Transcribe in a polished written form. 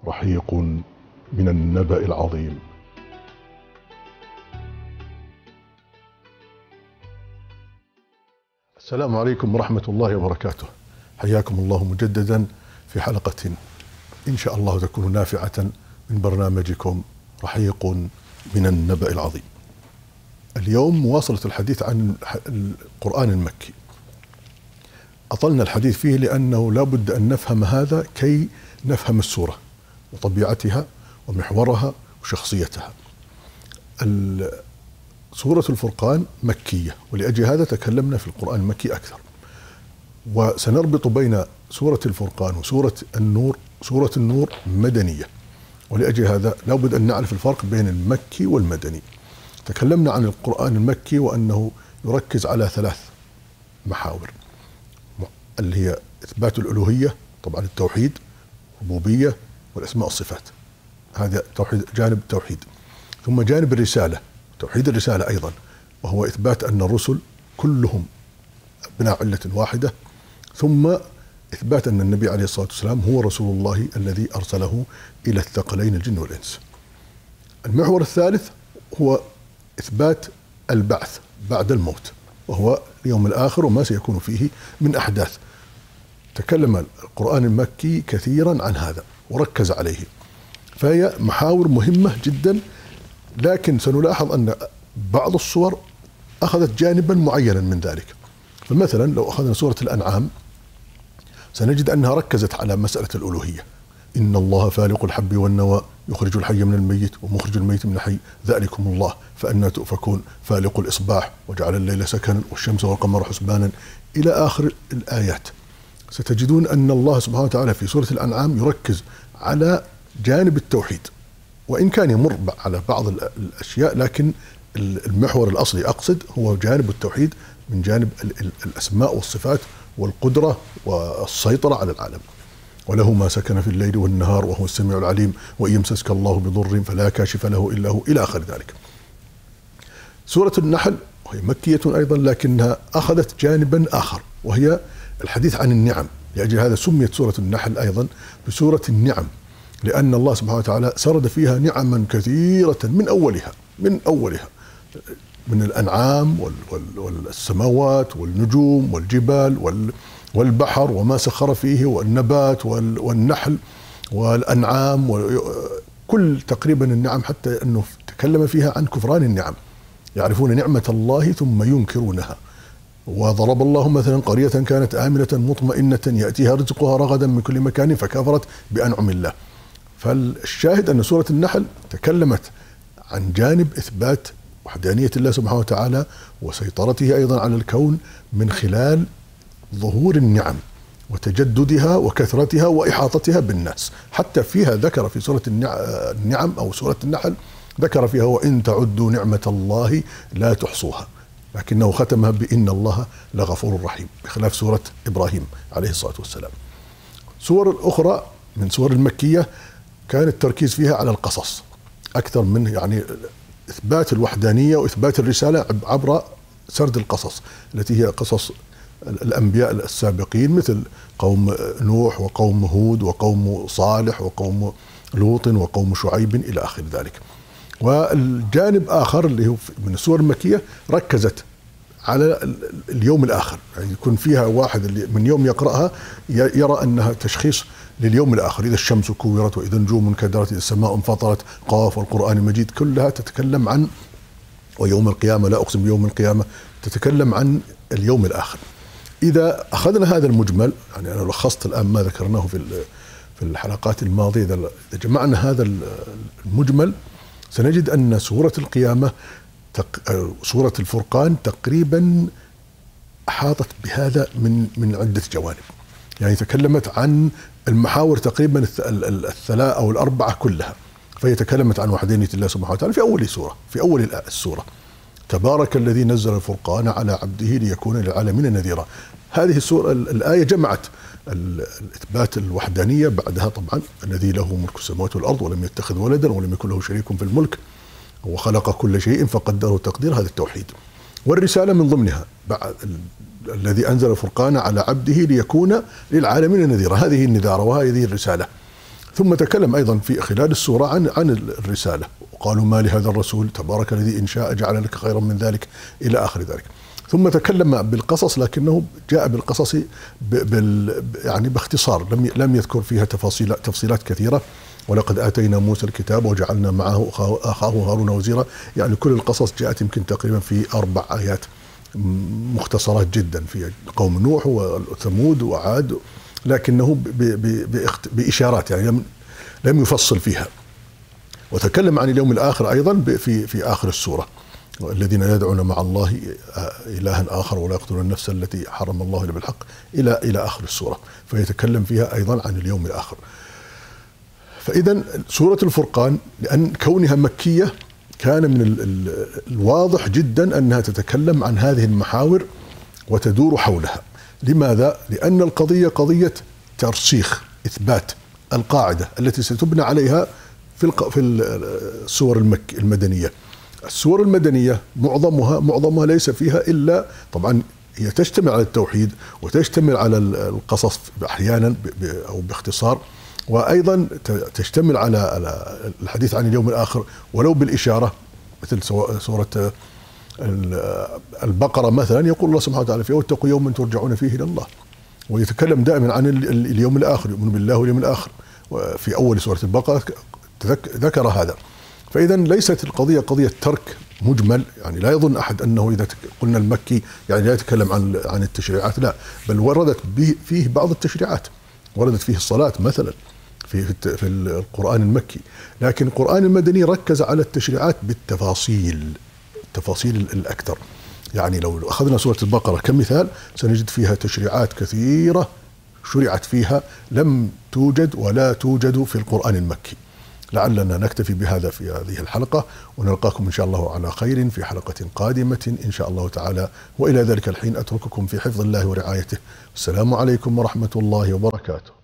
رحيق من النبأ العظيم. السلام عليكم ورحمة الله وبركاته. حياكم الله مجددا في حلقة إن شاء الله تكون نافعة من برنامجكم رحيق من النبأ العظيم. اليوم مواصلة الحديث عن القرآن المكي. أطلنا الحديث فيه لأنه لا بد أن نفهم هذا كي نفهم السورة وطبيعتها ومحورها وشخصيتها. سورة الفرقان مكية، ولأجل هذا تكلمنا في القرآن المكي أكثر، وسنربط بين سورة الفرقان وسورة النور. سورة النور مدنية، ولأجل هذا لا بد أن نعرف الفرق بين المكي والمدني. تكلمنا عن القرآن المكي وأنه يركز على 3 محاور، اللي هي إثبات الألوهية، طبعا التوحيد، الربوبية والأسماء والصفات، هذا توحيد، جانب التوحيد. ثم جانب الرسالة، توحيد الرسالة أيضا، وهو إثبات أن الرسل كلهم أبناء علة واحدة. ثم إثبات أن النبي عليه الصلاة والسلام هو رسول الله الذي أرسله إلى الثقلين الجن والإنس. المحور الثالث هو إثبات البعث بعد الموت، وهو اليوم الآخر وما سيكون فيه من أحداث. تكلم القرآن المكي كثيرا عن هذا وركز عليه، فهي محاور مهمة جدا. لكن سنلاحظ أن بعض الصور أخذت جانبا معينا من ذلك. فمثلا لو أخذنا سورة الأنعام سنجد أنها ركزت على مسألة الألوهية. إن الله فالق الحب والنوى يخرج الحي من الميت ومخرج الميت من الحي ذلكم الله فأنى تؤفكون فالق الإصباح وجعل الليل سكنا والشمس والقمر حسبانا إلى آخر الآيات. ستجدون أن الله سبحانه وتعالى في سورة الأنعام يركز على جانب التوحيد، وإن كان يمر على بعض الأشياء، لكن المحور الأصلي أقصد هو جانب التوحيد من جانب الأسماء والصفات والقدرة والسيطرة على العالم. وله ما سكن في الليل والنهار وهو السميع العليم وإن يمسسك الله بضر فلا كاشف له إلا هو إلى آخر ذلك. سورة النحل وهي مكية أيضا، لكنها أخذت جانبا آخر وهي الحديث عن النعم. لأجل هذا سميت سورة النحل أيضا بسورة النعم، لأن الله سبحانه وتعالى سرد فيها نعما كثيرة من أولها من الأنعام والسماوات والنجوم والجبال والبحر وما سخر فيه والنبات والنحل والأنعام وكل تقريبا النعم، حتى أنه تكلم فيها عن كفران النعم، يعرفون نعمة الله ثم ينكرونها. وضرب الله مثلا قرية كانت آمنة مطمئنة يأتيها رزقها رغدا من كل مكان فكفرت بأنعم الله. فالشاهد أن سورة النحل تكلمت عن جانب إثبات وحدانية الله سبحانه وتعالى وسيطرته أيضا على الكون من خلال ظهور النعم وتجددها وكثرتها وإحاطتها بالناس. حتى فيها ذكر في سورة النعم أو سورة النحل ذكر فيها وإن تعدوا نعمة الله لا تحصوها، لكنه ختمها بإن الله لغفور رحيم، بخلاف سورة إبراهيم عليه الصلاة والسلام. سور الأخرى من سور المكية كان التركيز فيها على القصص أكثر من يعني إثبات الوحدانية وإثبات الرسالة عبر سرد القصص التي هي قصص الأنبياء السابقين، مثل قوم نوح وقوم هود وقوم صالح وقوم لوط وقوم شعيب إلى آخر ذلك. والجانب آخر اللي هو من السور المكية ركزت على اليوم الآخر، يعني يكون فيها واحد اللي من يوم يقرأها يرى أنها تشخيص لليوم الآخر. إذا الشمس كورت وإذا النجوم انكدرت إذا السماء انفطرت قاف والقرآن المجيد، كلها تتكلم عن ويوم القيامة لا أقسم بيوم القيامة، تتكلم عن اليوم الآخر. إذا أخذنا هذا المجمل، يعني أنا لخصت الآن ما ذكرناه في الحلقات الماضية، إذا جمعنا هذا المجمل سنجد أن سورة القيامة سورة الفرقان تقريبا أحاطت بهذا من عدة جوانب. يعني تكلمت عن المحاور تقريبا الثلاث أو الأربعة كلها. فهي تكلمت عن وحدانية الله سبحانه وتعالى في أول السورة. تبارك الذي نزل الفرقان على عبده ليكون للعالمين نذيرا. هذه السورة الآية جمعت الإثبات الوحدانية، بعدها طبعا الذي له ملك السماوات والأرض ولم يتخذ ولدا ولم يكن له شريك في الملك وخلق كل شيء فقدره تقدير، هذا التوحيد. والرسالة من ضمنها بعد الذي أنزل الفرقان على عبده ليكون للعالمين نذيرا، هذه النذارة وهذه الرسالة. ثم تكلم أيضا في خلال السورة عن الرسالة، وقالوا ما لهذا الرسول تبارك الذي إن شاء جعل لك خيرا من ذلك إلى آخر ذلك. ثم تكلم بالقصص، لكنه جاء بالقصص يعني باختصار، لم يذكر فيها تفصيلات كثيرة. ولقد آتينا موسى الكتاب وجعلنا معه أخاه هارون وزيرا. يعني كل القصص جاءت يمكن تقريبا في 4 آيات مختصرات جدا في قوم نوح وثمود وعاد، لكنه بإشارات، يعني لم يفصل فيها. وتكلم عن اليوم الآخر أيضا في آخر السورة، الذين يدعون مع الله إلها آخر ولا يقتلون النفس التي حرم الله إلا بالحق إلى آخر السورة، فيتكلم فيها أيضا عن اليوم الآخر. فإذا سورة الفرقان لأن كونها مكية كان من الواضح جدا أنها تتكلم عن هذه المحاور وتدور حولها. لماذا؟ لأن القضية قضية ترسيخ، إثبات القاعدة التي ستبنى عليها في السور المدنية. السور المدنية معظمها ليس فيها إلا، طبعا هي تشتمل على التوحيد وتشتمل على القصص أحيانا أو باختصار، وأيضا تشتمل على الحديث عن اليوم الآخر ولو بالإشارة، مثل سورة البقرة مثلا يقول الله سبحانه وتعالى فيها واتقوا يوما ترجعون فيه إلى الله، ويتكلم دائما عن اليوم الآخر، يؤمن بالله واليوم الآخر. وفي أول سورة البقرة ذكر هذا. فإذا ليست القضية قضية ترك مجمل، يعني لا يظن أحد أنه إذا قلنا المكي يعني لا يتكلم عن التشريعات، لا، بل وردت فيه بعض التشريعات، وردت فيه الصلاة مثلا في القرآن المكي. لكن القرآن المدني ركز على التشريعات بالتفاصيل، التفاصيل الأكثر. يعني لو أخذنا سورة البقرة كمثال سنجد فيها تشريعات كثيرة شرعت فيها لم توجد ولا توجد في القرآن المكي. لعلنا نكتفي بهذا في هذه الحلقة، ونلقاكم إن شاء الله على خير في حلقة قادمة إن شاء الله تعالى. وإلى ذلك الحين أترككم في حفظ الله ورعايته. السلام عليكم ورحمة الله وبركاته.